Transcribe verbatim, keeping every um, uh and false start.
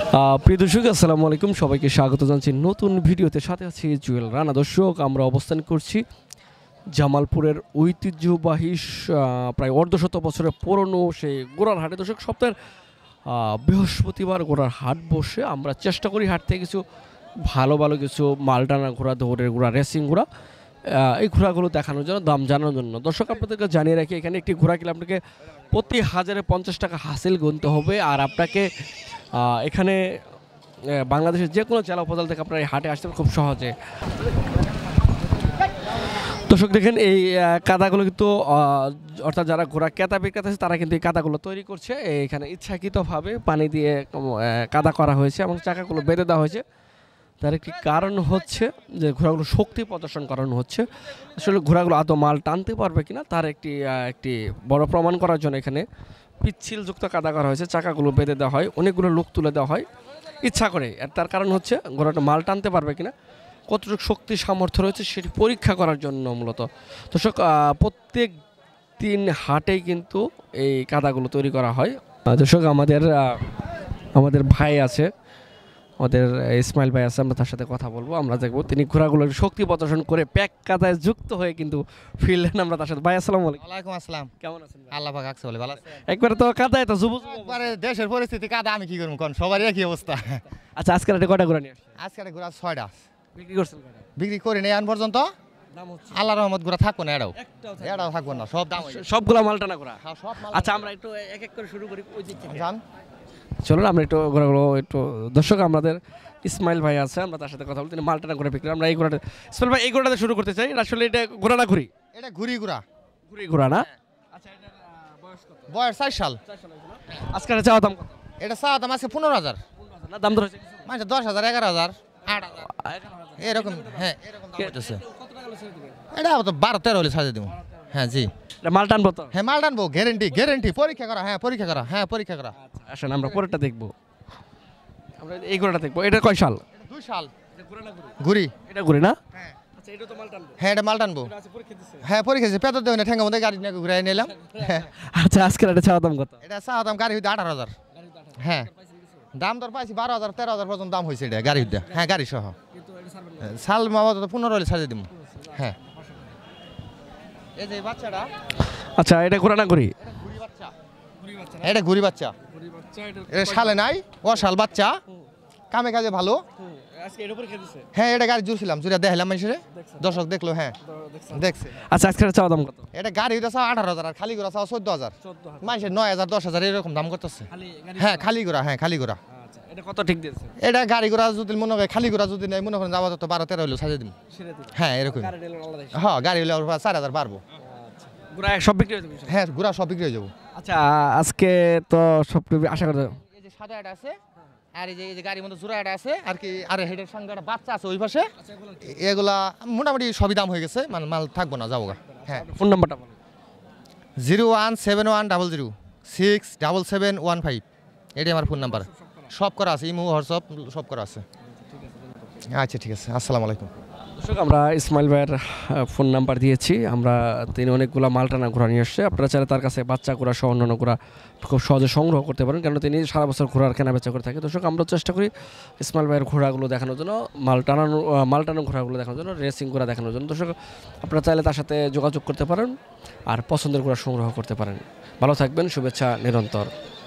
প্রিয় দর্শক আসসালামু আলাইকুম, সবাইকে স্বাগত জানাচ্ছি নতুন ভিডিওতে। সাথে আছি জুয়েল রানা। দর্শক, আমরা অবস্থান করছি জামালপুরের ঐতিহ্যবাহী প্রায় অর্ধশত বছরের পুরনো সেই গোড়ার হাটে। দর্শক, সপ্তাহের বৃহস্পতিবার গোড়ার হাট বসে। আমরা চেষ্টা করি হাট থেকে কিছু ভালো ভালো কিছু মালটানা ঘোড়া, দৌড়ের ঘোড়া, রেসিং ঘোড়া, এই ঘোড়াগুলো দেখানোর জন্য, দাম জানানোর জন্য। দর্শক, আপনাদেরকে জানিয়ে রাখি, এখানে একটি ঘোড়া কিনলে আপনাকে প্রতি হাজারে পঞ্চাশ টাকা হাসিল গুনতে হবে। আর আপনাকে এখানে বাংলাদেশের যে কোনো জেলা উপজেলা থেকে আপনার এই হাটে আসতে খুব সহজে। দর্শক দেখেন, এই কাদাগুলো কিন্তু অর্থাৎ যারা ঘোড়া ক্রেতা বিক্রেতা আছে তারা কিন্তু এই কাদাগুলো তৈরি করছে। এখানে ইচ্ছাকৃতভাবে পানি দিয়ে কাদা করা হয়েছে এবং চাকাগুলো বেঁধে দেওয়া হয়েছে। তার একটি কারণ হচ্ছে যে ঘোড়াগুলো শক্তি প্রদর্শন করানো হচ্ছে। আসলে ঘোড়াগুলো আদৌ মাল টানতে পারবে কিনা তার একটি একটি বড় প্রমাণ করার জন্য এখানে পিচ্ছিলযুক্ত কাদা করা হয়েছে। চাকাগুলো বেঁধে দেওয়া হয়, অনেকগুলো লোক তুলে দেওয়া হয় ইচ্ছা করে। আর তার কারণ হচ্ছে ঘোড়াটা মাল টানতে পারবে কিনা, কতটুকু শক্তি সামর্থ্য রয়েছে সেটি পরীক্ষা করার জন্য মূলত। দর্শক, প্রত্যেক দিন হাটেই কিন্তু এই কাদাগুলো তৈরি করা হয়। দর্শক, আমাদের আমাদের ভাই আছে, আমাদের ইসমাইল ভাই আছে, আমরা তার সাথে কথা বলবো। আমরা দেখবো তিনি ঘোড়াগুলো শক্তি প্রদর্শন করে প্যাক কাদায় যুক্ত হয়ে কিন্তু ফিরলেন। আমরা তার সাথে। ভাই আসসালামু আলাইকুম। ওয়ালাইকুম আসসালাম। কেমন আছেন? আল্লাহ পাক রাখছে বলে ভালো আছে। একবারে তো কাদায় তো যুব একবারে দেশের পরিস্থিতি কাদা, আমি কি করব কোন, সবারই একই অবস্থা। আচ্ছা, আজকে একটা কয়টা ঘোড়া নিয়ে আসছেন? আজকে একটা ঘোড়া ছয়টা বিক্রি করছেন কয়টা? বিক্রি করি নাই আন পর্যন্ত। দাম হচ্ছে আল্লাহর রহমত ঘোড়া থাকবো না, এটাও এটাও থাকবো না, সব দাম সবগুলা মালটানা ঘোড়া। হ্যাঁ, সব মাল। আচ্ছা, আমরা একটু এক এক করে শুরু করি ওই দিক থেকে। জান চলুন আমরা একটু ঘোড়াগুলো একটু। দর্শক, আমাদের ইসমাইল ভাই আছে, আমরা তার সাথে কথা বলি। তিনি মালটানা ঘোড়া বিক্রি। আমরা এই ঘোড়াটা, ইসমাইল ভাই এই ঘোড়াটা শুরু করতে চাই। আসলে এটা ঘোড়া না ঘুরি? এটা ঘুরি ঘোড়া। ঘুরি ঘোড়া না? আচ্ছা, এটার বয়স কত? বয়স চার সাল। আজকে এটা চাওয়া দাম কত? এটা চাওয়া দাম আছে পনেরো হাজার। না, দাম ধরেছে মানে দশ হাজার, এগারো হাজার, আট হাজার এরকম। হ্যাঁ, এরকম দাম হইতেছে। এটা তো বারো তেরো হলে সাজিয়ে দেবো। হ্যাঁ জি, মাল টানবো তো? হ্যাঁ, মাল টানবো, গ্যারেন্টি গ্যারেন্টি। পরীক্ষা করা, হ্যাঁ পরীক্ষা করা, হ্যাঁ পরীক্ষা করা। আসেন আমরা পরেরটা দেখবো। আমরা এই ঘোড়াটা দেখবো। এটা কয় সাল? দুই সাল। ঘুরি। এটা ঘুরি না? হ্যাঁ। আচ্ছা, এটা তো মাল টানবো? হ্যাঁ, এটা মাল টানবো। হ্যাঁ, পরীক্ষা দিচ্ছে, পেতর দেবো না, ঠেঙ্গা মধ্যে গাড়ি নিয়ে ঘুরাই নিলাম। আচ্ছা, আজকে এটা চাওয়া দাম কত? এটা চাওয়া দাম গাড়ি হইতে আঠারো হাজার। হ্যাঁ, দাম দর পাইছি বারো হাজার তেরো হাজার পর্যন্ত দাম হয়েছে এটা গাড়ি হইতে। হ্যাঁ, গাড়ি সহ সাল মামা তো পনেরো হলে সাজিয়ে দিব। হ্যাঁ, এই যে বাচ্চাটা। আচ্ছা, এটা ঘোড়া না ঘুরি? এটা ঘুরি বাচ্চা। এটা সালে নাই, ও শাল বাচ্চা, কামে কাজে ভালো। হ্যাঁ, এটা গাড়ি জুড়ছিলাম, জুড়ে দেখালাম মানুষের, দর্শক দেখলো। হ্যাঁ, দেখছে। আচ্ছা, আজকে চাওয়া দাম কত? এটা গাড়ি হইতে চাও আঠারো হাজার, আর খালি ঘোড়া চাও চোদ্দ হাজার। মানুষের নয় হাজার দশ হাজার এরকম দাম করতেছে। হ্যাঁ, খালি ঘোড়া। হ্যাঁ, খালি ঘোড়া। এটা কত ঠিক দিয়েছে? এটা গাড়ি ঘোড়া যদি মনে হয়, খালি ঘোড়া যদি নেই মনে করেন, যাওয়া তো বারো তেরো হলেও সাজিয়ে দিন। হ্যাঁ, এরকম। হ্যাঁ, গাড়ি হলে চার হাজার বাড়বো। সব বিক্রি হয়ে যাবে? হ্যাঁ, ঘোড়া সব বিক্রি হয়ে যাবো। আচ্ছা, আজকে তো সব আশা করা যায়। এই যে সাদা একটা আছে, আর এই যে এই যে গাড়ির মধ্যে জোড়া একটা আছে, আর কি আর হেডের সঙ্গে একটা বাচ্চা আছে ওই পাশে। এগুলা মোটামুটি সবই দাম হয়ে গেছে, মানে মাল থাকবো না, যাবো গা। হ্যাঁ, ফোন নাম্বারটা বলুন। Zero one seven one double zero six double seven one five, এটাই আমার ফোন নাম্বার। সব করা আছে, ইমো হোয়াটসঅ্যাপ সব করা আছে। আচ্ছা, ঠিক আছে, আসসালামু আলাইকুম। দর্শক, আমরা ইসমাইল ভাইয়ের ফোন নাম্বার দিয়েছি। আমরা তিনি অনেকগুলো মালটানা ঘোড়া নিয়ে আসছে। আপনারা চাইলে তার কাছে বাচ্চা ঘোড়া সহ অন্যান্য ঘোড়া খুব সহজে সংগ্রহ করতে পারেন, কারণ তিনি সারা বছর ঘোড়ার কেনা বেচা করে থাকে। দর্শক, আমরা চেষ্টা করি ইসমাইল ভাইয়ের ঘোড়াগুলো দেখানোর জন্য, মালটানানো মালটানো ঘোড়াগুলো দেখানোর জন্য, রেসিং ঘোড়া দেখানোর জন্য। দর্শক, আপনারা চাইলে তার সাথে যোগাযোগ করতে পারেন আর পছন্দের ঘোড়া সংগ্রহ করতে পারেন। ভালো থাকবেন, শুভেচ্ছা নিরন্তর।